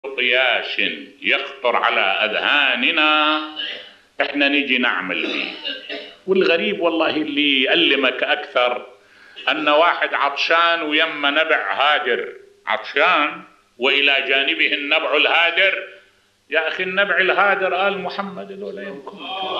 قياس يخطر على أذهاننا احنا نيجي نعمل فيه. والغريب والله اللي يألمك أكثر أن واحد عطشان ويما نبع هادر، عطشان وإلى جانبه النبع الهادر. يا أخي النبع الهادر آل محمد لولا يمكن.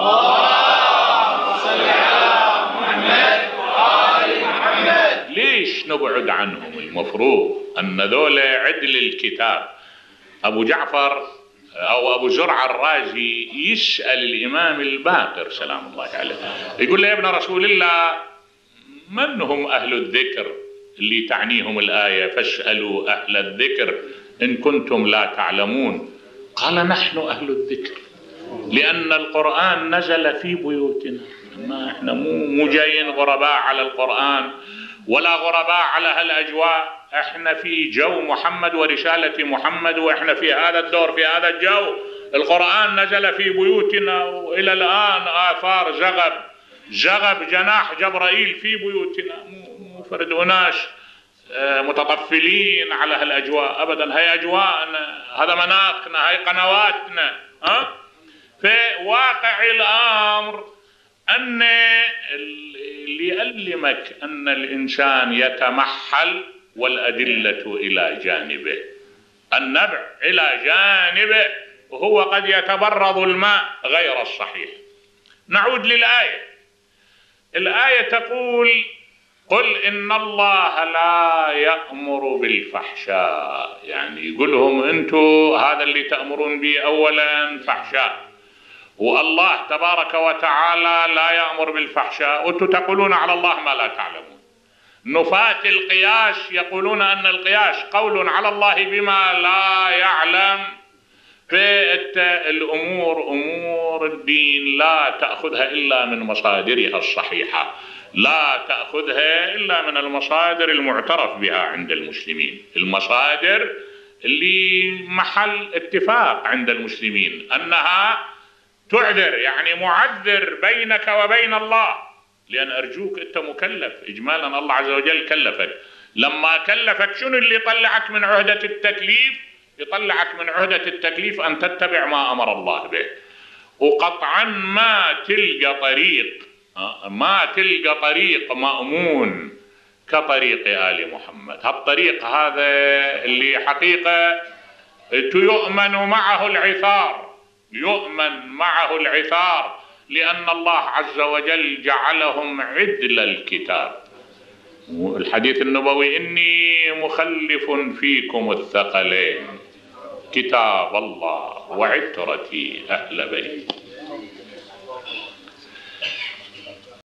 صل على محمد وآل محمد. ليش نبعد عنهم؟ المفروض أن ذولا عدل الكتاب. أبو جعفر أو أبو زرع الرازي يسأل الإمام الباقر سلام الله عليه، يقول له يا ابن رسول الله من هم أهل الذكر اللي تعنيهم الآية فاسألوا أهل الذكر إن كنتم لا تعلمون؟ قال نحن أهل الذكر لأن القرآن نزل في بيوتنا. ما احنا مو جايين غرباء على القرآن ولا غرباء على هالأجواء، احنا في جو محمد ورسالة محمد، واحنا في هذا الدور في هذا الجو. القرآن نزل في بيوتنا وإلى الآن آثار زغب جناح جبرائيل في بيوتنا، مو فرد أناس متطفلين على هالأجواء أبدا. هي أجواءنا، هذا مناخنا، هي قنواتنا. في واقع الأمر أن اللي يألمك أن الإنسان يتمحل والأدلة إلى جانبه، النبع إلى جانبه، وهو قد يتبرد الماء غير الصحيح. نعود للآية. الآية تقول قل إن الله لا يأمر بالفحشاء، يعني يقولهم أنتم هذا اللي تأمرون به أولا فحشاء، والله تبارك وتعالى لا يأمر بالفحشاء، وأنتم تقولون على الله ما لا تعلمون. نفاة القياس يقولون أن القياس قول على الله بما لا يعلم. الأمور أمور الدين لا تأخذها إلا من مصادرها الصحيحة، لا تأخذها إلا من المصادر المعترف بها عند المسلمين، المصادر اللي محل اتفاق عند المسلمين أنها تعذر، يعني معذر بينك وبين الله. لأن أرجوك أنت مكلف إجمالا، الله عز وجل كلفك. لما كلفك شنو اللي طلعك من عهدة التكليف؟ يطلعك من عهدة التكليف أن تتبع ما أمر الله به. وقطعا ما تلقى طريق مأمون كطريق آل محمد. هالطريق هذا اللي حقيقة يؤمن معه العثار، يؤمن معه العثار، لأن الله عز وجل جعلهم عدل الكتاب. الحديث النبوي إني مخلف فيكم الثقلين كتاب الله وعترتي أهل بيت.